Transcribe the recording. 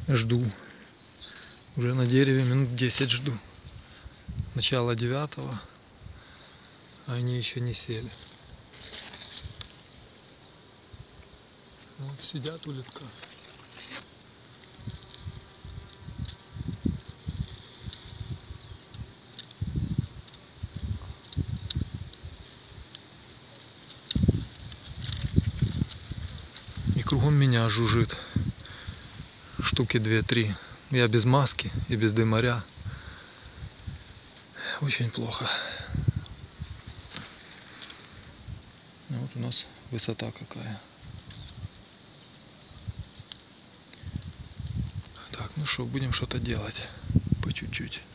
Жду. Уже на дереве минут 10 жду. Начало 9, а они еще не сели. Вот сидят у литка. И кругом меня жужжит. Штуки 2-3. Я без маски и без дымаря. Очень плохо. Вот у нас высота какая. Так, ну что, будем что-то делать. По чуть-чуть.